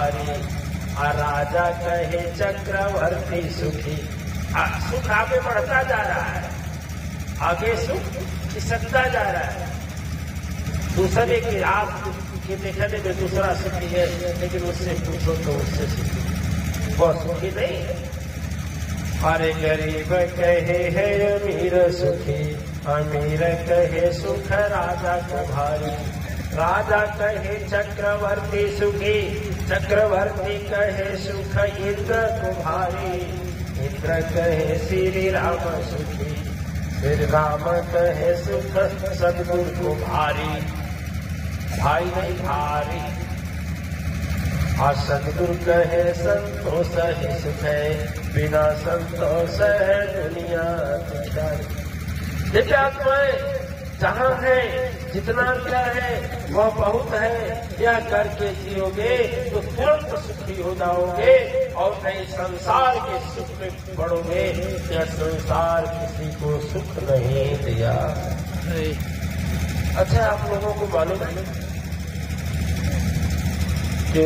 भारी। आ राजा कहे चक्रवर्ती सुखी। सुख आगे बढ़ता जा रहा है, आगे सुख खिसकता जा रहा है। दूसरे की आपके देखने में दूसरा सुखी है, लेकिन उससे पूछो तो उससे सुखी वो सुखी नहीं है। अरे गरीब कहे है अमीर सुखी, अमीर कहे सुख राजा को भारी। राजा कहे चक्रवर्ती सुखी, चक्रवर्ती कहे सुख इंद्र को भारी। इंद्र कहे श्री राम सुखी, श्री राम कहे सुख सद्गुरु को भारी। भाई नहीं भारी। सद्गुरु कहे संतोष ही सुख है, बिना संतोष है दुनिया दुखदारी। देखिए आत्माएं जहाँ है जितना क्या है वह बहुत है, यह करके जियोगे तो तुरंत सुखी हो जाओगे और नहीं संसार के सुख में बढ़ोगे। यह संसार किसी को सुख नहीं दिया। अच्छा आप लोगों को मालूम है कि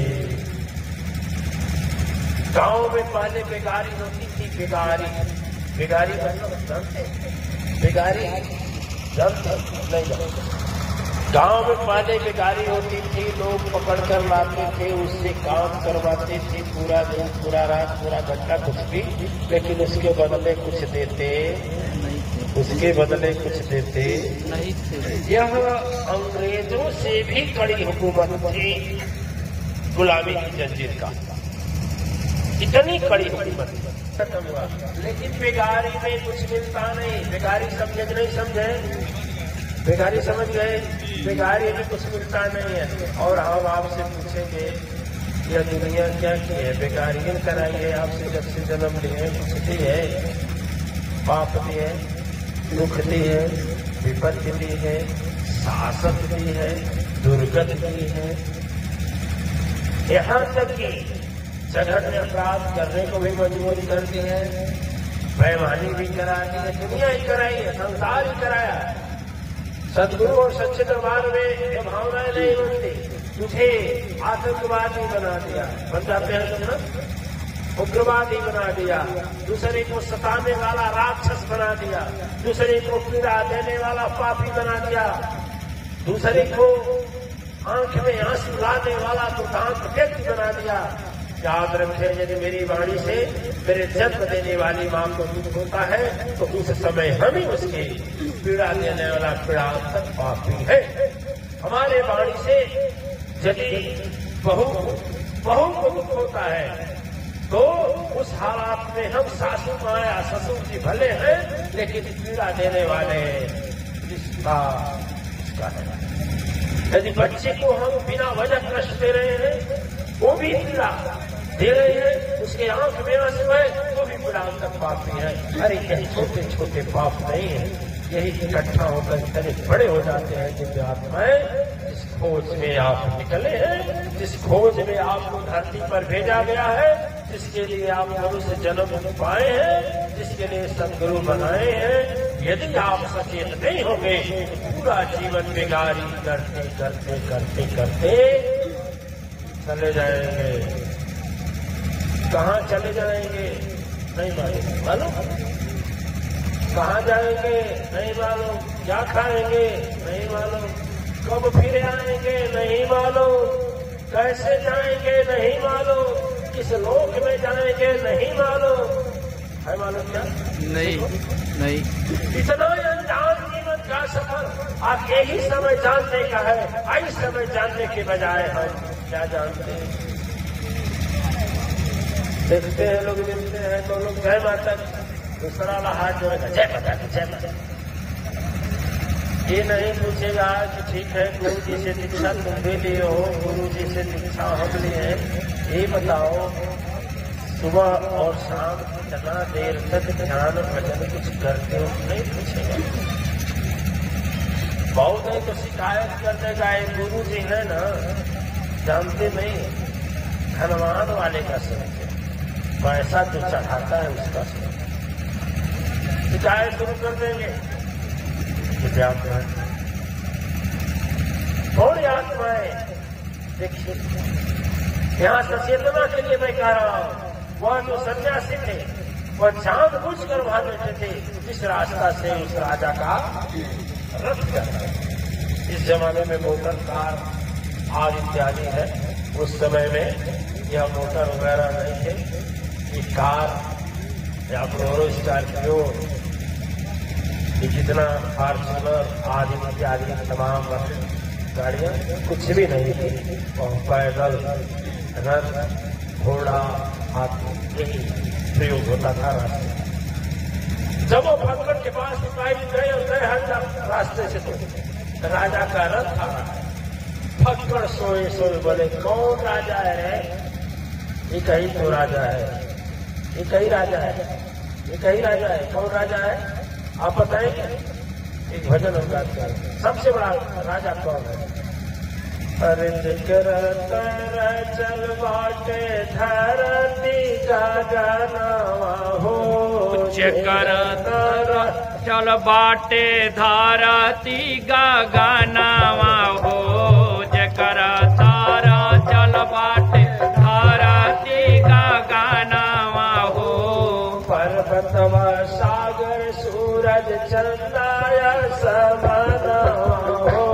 गांव में पहले बेगारी होती थी। बेगारी मतलब जानते हैं? बेगारी नहीं जानते। गांव में पहले बेगारी होती थी, लोग पकड़ कर लाते थे, उससे काम करवाते थे पूरा दिन पूरा रात पूरा घंटा कुछ भी, लेकिन उसके बदले कुछ देते, उसके बदले कुछ देते नहीं थे। यह अंग्रेजों से भी कड़ी हुकूमत थी, गुलामी की जंजीर का इतनी कड़ी हुकूमत खत्म हुआ। लेकिन बेगारी में कुछ मिलता नहीं। बेगारी समझे नहीं समझे? बेगारी समझ गए? बेगारी में कुछ मिलता नहीं है। और हम आपसे पूछेंगे यह दुनिया क्या की है? बेगारी कराइए आपसे जब से जन्म लिए, कुछ दी है? पाप दी है, दुख दी है, विपत्ति दी है, शासक दी है, दुर्गत दी है। यहाँ तक कि जघन्य अपराध करने को भी मजबूर कर दी है, बेईमानी भी करा दी है, दुनिया ही कराई है, संसार ही कराया है। सदगुरु और सच्चे दरबार में ये भावनाएं नहीं बनती। तुझे आतंकवादी बना दिया, बन जाते हैं ना, उग्रवादी बना दिया, दूसरे को सताने वाला राक्षस बना दिया, दूसरे को पीड़ा देने वाला पापी बना दिया, दूसरे को आंख में आंसू लाने वाला दुर्दांत व्यक्ति बना दिया। याद रखें, यदि मेरी वाणी से मेरे जन्म देने वाली मां को दुख होता है तो उस समय हम ही उसकी पीड़ा देने वाला पीड़ांतक पापी है। हमारे वाणी से यदि बहू को दुख होता है तो उस हालात में हम सासू माया ससुर जी भले हैं, लेकिन पीड़ा देने वाले इसका है। यदि बच्चे को हम बिना वजह कष्ट दे रहे हैं, वो भी पीड़ा दे रहे हैं, उसके आंख में आंसू है, वो भी पीड़ांतक पापी है। अरे यही छोटे छोटे पाप नहीं है, यही इकट्ठा होकर इतने बड़े हो जाते हैं। जिनके आत्माएं जिस खोज में आप निकले हैं, जिस खोज में आपको धरती पर भेजा गया है, जिसके लिए आप मनुष्य जन्म पाए हैं, जिसके लिए सदगुरु बनाए हैं, यदि आप सचेत नहीं होंगे पूरा जीवन बेगारी करते करते करते करते चले जाएंगे। कहाँ चले जाएंगे नहीं मालूम, कहाँ जाएंगे नहीं मालूम, क्या खाएंगे नहीं मालूम, कब फिर आएंगे नहीं मालूम, कैसे जाएंगे नहीं मालूम, किस लोक में जाएंगे नहीं मालूम है। मालूम क्या? नहीं। इतना अनजान जीवन का सफर आप यही समय जानने का है। आई समय जानने के बजाय हम क्या जानते हैं? देखते हैं लोग, मिलते हैं तो लोग जय माता, दूसरा वाला हाथ जोड़ेगा जय माता जय माता। ये नहीं पूछेगा कि ठीक है गुरु जी से दीक्षा तुम भी लिए हो, गुरु जी से दीक्षा हम लिए हैं, ये बताओ सुबह और शाम कितना देर तक ध्यान भजन कुछ करते हो? नहीं पूछेगा। बहुत है तो शिकायत कर देगा, ये गुरु जी है ना, जानते नहीं, धनवान वाले का समझते, पैसा जो चढ़ाता है उसका समझते, शिकायत शुरू कर देंगे। थोड़ी आत्माएं देखिए यहाँ सचेतना के लिए मैं कह रहा हूं, वह जो सन्यासी थे वह जानबूझ कर वहां बैठे थे जिस रास्ता से उस राजा का रथ जाता है। इस जमाने में मोटर कार आदि इत्यादि है, उस समय में यह मोटर वगैरह नहीं थे। ये कार या बोलेरो, स्कॉर्पियो, जितना फॉर्च्यूनर आदि इत्यादि तमाम गाड़ियां कुछ भी नहीं थी, और पैदल, रथ, घोड़ा, हाथी यही प्रयोग होता था रास्ते। जब वो भगवान के पास सिपाही गए और गए हर रास्ते से, तो राजा का रथ आ रहा है। फक्कड़ सोए सोए बोले, कौन राजा है? ये कहीं तो राजा है, ये कहीं राजा है, ये कहीं राजा है। कौन राजा है आप बताएंगे? एक भजन हम गाते हैं, सबसे बड़ा राजा कौन है? अरे जिकर तर चल बाटे धरती का गनावा हो, जिकर तर चल बाटे धरती का गनावा हो, जिकर तर चल बाटे धरती का गनावा हो। पर्वतवा सागर सूरज चंदाया समाना हो,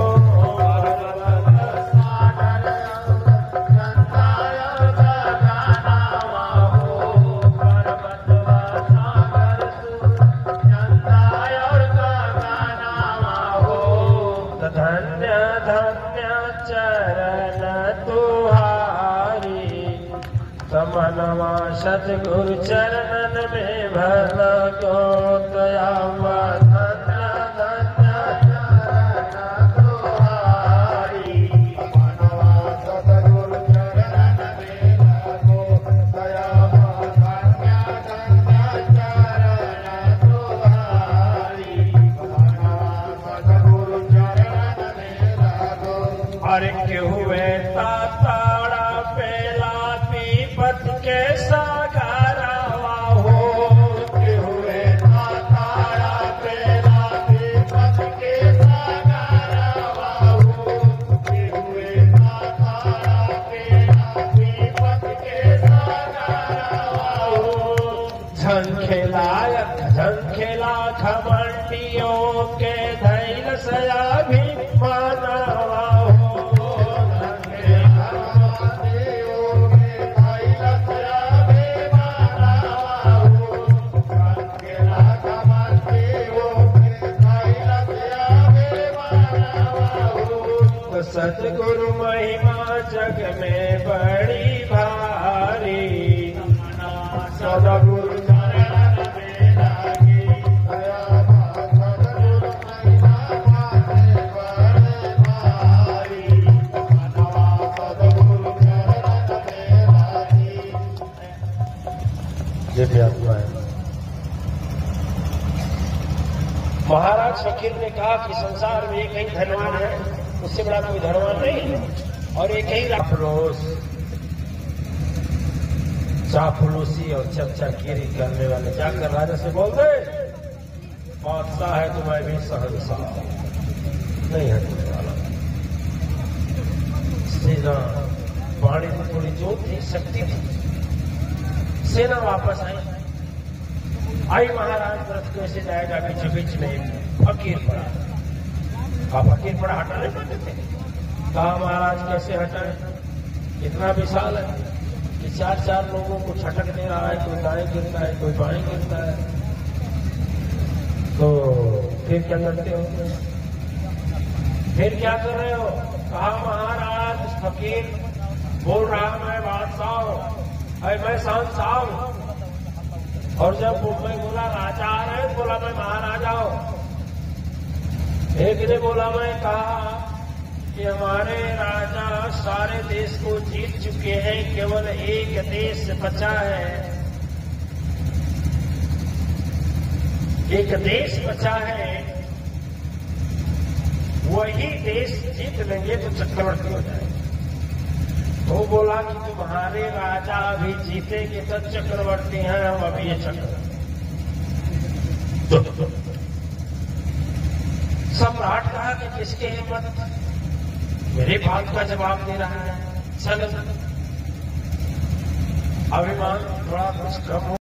मनवा सतगुरु चरणन में भला को दयावा। धन्य धन्य चरण तुम्हारी, मनवा सतगुरु चरणन में भला को दयावा। धन्य धन्य चरण तुम्हारी, मनवा सतगुरु चरणन में भला को। अरे क्यों हुए ताताड़ा पेला पत के सागरवा हो, कि हुए ताताड़ा पेला पत के सागरवा हो, कि हुए ताताड़ा पेला पत के सागरवा हो। झंखेला घमंडियों के धैल सया भी मानवा हो, सतगुरु महिमा जग में बड़ी भारी। सतगुरु चरण में लागी दया, सतगुरु महिमा बड़ी भारी। सतगुरु चरण में लागी। ये भी आत्मा है। महाराज फकीर ने कहा कि संसार में एक ही धनवान है, उससे बड़ा कोई धनवान नहीं है, और एक ही चापलूसी और चमचागिरी करने वाले जाकर राजा से बोल दे, बादशाह है तो मैं भी शहंशाह नहीं हटने वाला। सेना वाणी में थोड़ी जोत थी, शक्ति थी। सेना वापस आई महाराज रथ कैसे जाएगा? पीछे बीच में फकीर पड़ा। फकीर पड़ा हटा नहीं पाते थे। कहा महाराज कैसे हटाए? इतना विशाल है कि चार चार लोगों को छटक दे रहा है, कोई दाएं गिरता है, कोई बाएं गिरता है, तो फिर क्या करते हो? फिर क्या कर रहे हो? कहा महाराज फकीर बोल रहा मैं बादशाह हूं, मैं शहंशाह हूं। और जब मैं बोला राजा आ रहे हैं, बोला मैं महाराजा हूं। एक ने बोला मैं कहा कि हमारे राजा सारे देश को जीत चुके हैं, केवल एक देश बचा है, एक देश बचा है, वही देश जीत लेंगे तो चक्रवर्ती हो जाएंगे। तो बोला कि तुम्हारे राजा अभी जीतेंगे तो चक्रवर्ती हैं, हम अभी ये चक्रवर्ती। सम्राट कहा कि किसके हिम्मत, मेरे बात का जवाब दे रहा है, चल अभिमान थोड़ा कुछ कम हो।